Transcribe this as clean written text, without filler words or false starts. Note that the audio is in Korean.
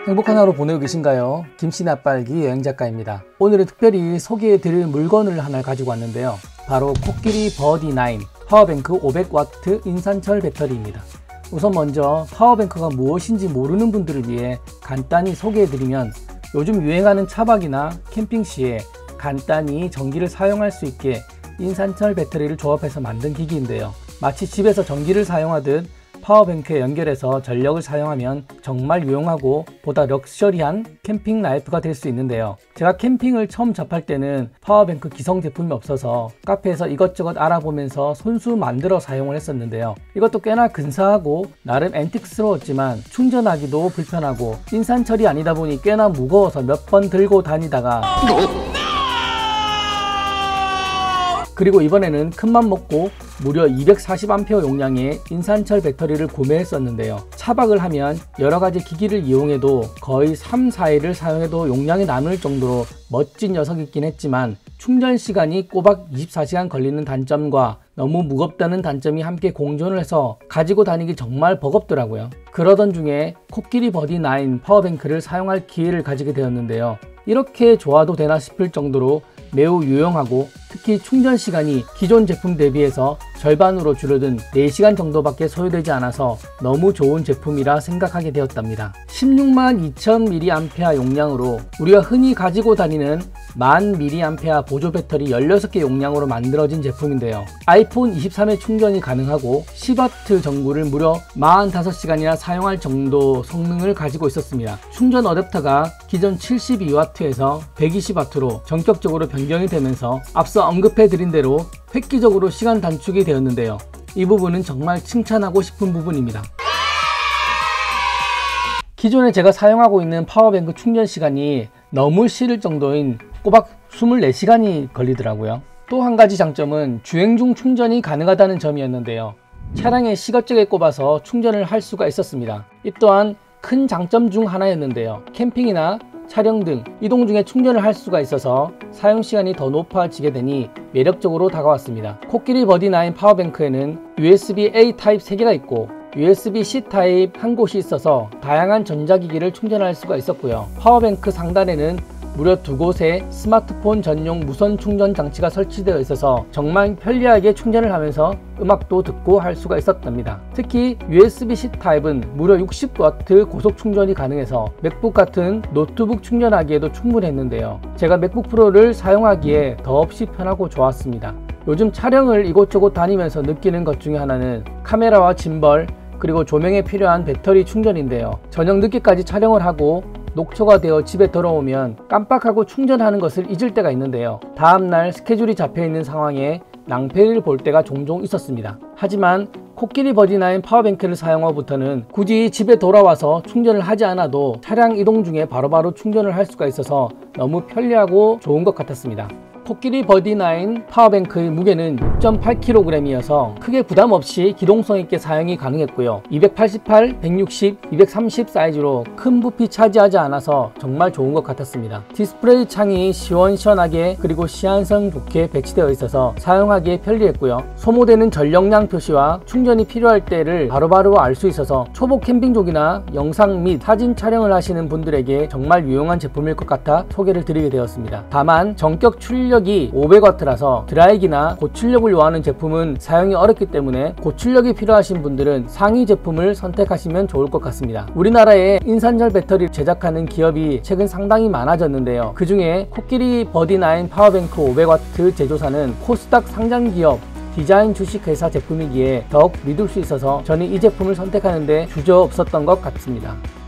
행복한 하루 보내고 계신가요? 김씨나빨기 여행작가입니다. 오늘은 특별히 소개해드릴 물건을 하나 가지고 왔는데요. 바로 코끼리 버디9 파워뱅크 500W 인산철 배터리입니다. 우선 먼저 파워뱅크가 무엇인지 모르는 분들을 위해 간단히 소개해드리면, 요즘 유행하는 차박이나 캠핑 시에 간단히 전기를 사용할 수 있게 인산철 배터리를 조합해서 만든 기기인데요. 마치 집에서 전기를 사용하듯 파워뱅크에 연결해서 전력을 사용하면 정말 유용하고 보다 럭셔리한 캠핑 라이프가 될 수 있는데요. 제가 캠핑을 처음 접할 때는 파워뱅크 기성 제품이 없어서 카페에서 이것저것 알아보면서 손수 만들어 사용을 했었는데요. 이것도 꽤나 근사하고 나름 앤틱스러웠지만 충전하기도 불편하고 인산철이 아니다 보니 꽤나 무거워서 몇 번 들고 다니다가 그리고 이번에는 큰맘 먹고 무려 240A 용량의 인산철 배터리를 구매했었는데요. 차박을 하면 여러가지 기기를 이용해도 거의 3-4일을 사용해도 용량이 남을 정도로 멋진 녀석이긴 했지만, 충전 시간이 꼬박 24시간 걸리는 단점과 너무 무겁다는 단점이 함께 공존을 해서 가지고 다니기 정말 버겁더라고요. 그러던 중에 코끼리 버디9 파워뱅크를 사용할 기회를 가지게 되었는데요. 이렇게 좋아도 되나 싶을 정도로 매우 유용하고, 특히 충전 시간이 기존 제품 대비해서 절반으로 줄어든 4시간 정도밖에 소요되지 않아서 너무 좋은 제품이라 생각하게 되었답니다. 162,000mAh 용량으로 우리가 흔히 가지고 다니는 10,000mAh 보조 배터리 16개 용량으로 만들어진 제품인데요. 아이폰 23의 충전이 가능하고 10W 전구를 무려 45시간이나 사용할 정도 성능을 가지고 있었습니다. 충전 어댑터가 기존 72W에서 120W로 전격적으로 변경이 되면서 앞서 언급해 드린 대로 획기적으로 시간 단축이 되었는데요. 이 부분은 정말 칭찬하고 싶은 부분입니다. 기존에 제가 사용하고 있는 파워뱅크 충전 시간이 너무 싫을 정도인 꼬박 24시간이 걸리더라고요. 또 한 가지 장점은 주행 중 충전이 가능하다는 점이었는데요. 차량에 시거잭에 꼽아서 충전을 할 수가 있었습니다. 이 또한 큰 장점 중 하나였는데요. 캠핑이나 촬영 등 이동 중에 충전을 할 수가 있어서 사용시간이 더 높아지게 되니 매력적으로 다가왔습니다. 코끼리 버디9 파워뱅크에는 USB-A 타입 3개가 있고 USB-C 타입 한 곳이 있어서 다양한 전자기기를 충전할 수가 있었고요. 파워뱅크 상단에는 무려 2곳에 스마트폰 전용 무선 충전 장치가 설치되어 있어서 정말 편리하게 충전을 하면서 음악도 듣고 할 수가 있었답니다. 특히 USB-C 타입은 무려 60W 고속 충전이 가능해서 맥북 같은 노트북 충전하기에도 충분했는데요. 제가 맥북 프로를 사용하기에 더없이 편하고 좋았습니다. 요즘 촬영을 이곳저곳 다니면서 느끼는 것 중에 하나는 카메라와 짐벌, 그리고 조명에 필요한 배터리 충전인데요. 저녁 늦게까지 촬영을 하고 녹초가 되어 집에 돌아오면 깜빡하고 충전하는 것을 잊을 때가 있는데요. 다음날 스케줄이 잡혀있는 상황에 낭패를 볼 때가 종종 있었습니다. 하지만 코끼리 버디9 파워뱅크를 사용하고부터는 굳이 집에 돌아와서 충전을 하지 않아도 차량 이동 중에 바로바로 충전을 할 수가 있어서 너무 편리하고 좋은 것 같았습니다. 코끼리 버디9 파워뱅크의 무게는 6.8kg이어서 크게 부담 없이 기동성 있게 사용이 가능했고요. 288, 160, 230 사이즈로 큰 부피 차지하지 않아서 정말 좋은 것 같았습니다. 디스플레이 창이 시원시원하게 그리고 시한성 좋게 배치되어 있어서 사용하기에 편리했고요. 소모되는 전력량 표시와 충전이 필요할 때를 바로바로 알 수 있어서 초보 캠핑족이나 영상 및 사진 촬영을 하시는 분들에게 정말 유용한 제품일 것 같아 소개를 드리게 되었습니다. 다만 전격 출력이 500W라서 드라이기나 고출력을 요하는 제품은 사용이 어렵기 때문에 고출력이 필요하신 분들은 상위 제품을 선택하시면 좋을 것 같습니다. 우리나라에 인산철 배터리를 제작하는 기업이 최근 상당히 많아졌는데요. 그 중에 코끼리 버디9 파워뱅크 500W 제조사는 코스닥 상장기업 디자인 주식회사 제품이기에 더욱 믿을 수 있어서 저는 이 제품을 선택하는데 주저없었던 것 같습니다.